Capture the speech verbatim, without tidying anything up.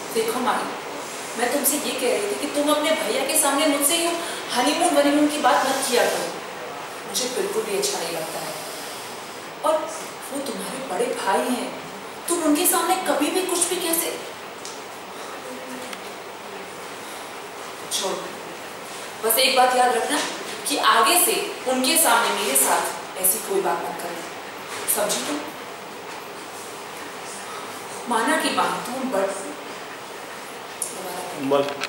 देखो माही, मैं तुमसे ये कह रही थी कि तुम अपने भैया के सामने मुझसे यूँ हनीमून वनीमून की बात मत किया करो। मुझे बिल्कुल भी अच्छा नहीं लगता है। और वो तुम्हारे बड़े भाई हैं, तुम उनके सामने कभी भी कुछ भी कैसे। छोड़, बस एक बात याद रखना कि आगे से उनके सामने मेरे साथ ऐसी कोई बात मत करना, समझी तुम? माना कि माँ तुम बड़